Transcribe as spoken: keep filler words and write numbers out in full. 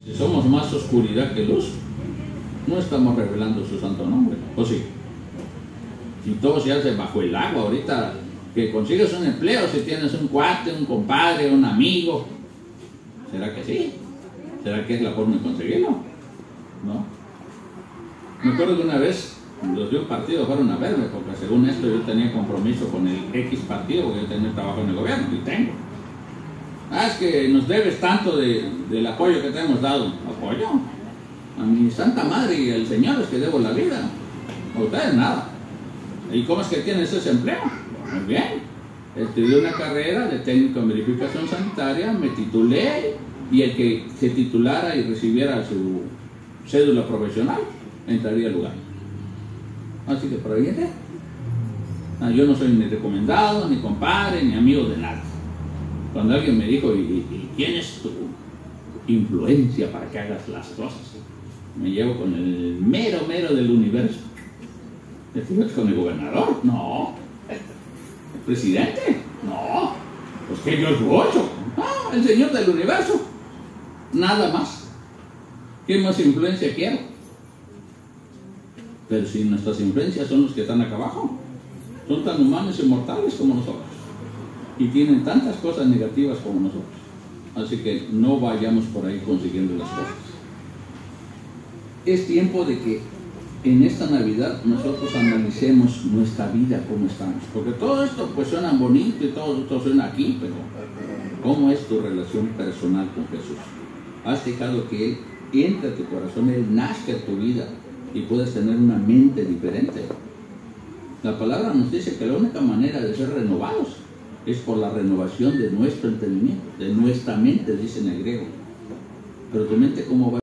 Si somos más oscuridad que luz, no estamos revelando su santo nombre, ¿o sí? Si todo se hace bajo el agua, ahorita que consigues un empleo, si tienes un cuate, un compadre, un amigo, ¿será que sí? ¿Será que es la forma de conseguirlo? ¿No? Me acuerdo que una vez los de un partido fueron a verme, porque según esto yo tenía compromiso con el X partido, porque yo tenía trabajo en el gobierno, y tengo. Ah, es que nos debes tanto de, del apoyo que te hemos dado. ¿Apoyo? A mi santa madre y al Señor es que debo la vida. A ustedes nada. ¿Y cómo es que tienes ese empleo? Muy bien. Estudié una carrera de técnico en verificación sanitaria, me titulé, y el que se titulara y recibiera su cédula profesional entraría al lugar. Así que por ahí entré. Ah, yo no soy ni recomendado, ni compadre, ni amigo de nada. Cuando alguien me dijo, ¿y, y quién es tu influencia para que hagas las cosas? Me llevo con el mero mero del universo. ¿Decimos con el gobernador? No. ¿El presidente? No. Pues que George Ocho. No, el señor del universo. Nada más. ¿Qué más influencia quiero? Pero si nuestras influencias son los que están acá abajo, son tan humanos y mortales como nosotros, y tienen tantas cosas negativas como nosotros. Así que no vayamos por ahí consiguiendo las cosas. Es tiempo de que en esta Navidad nosotros analicemos nuestra vida, cómo estamos. Porque todo esto pues suena bonito y todo esto suena aquí, pero ¿cómo es tu relación personal con Jesús? ¿Has dejado que Él entre a tu corazón, Él nazca en tu vida y puedes tener una mente diferente? La palabra nos dice que la única manera de ser renovados es por la renovación de nuestro entendimiento, de nuestra mente, dice en el griego. Pero tu mente, ¿cómo va?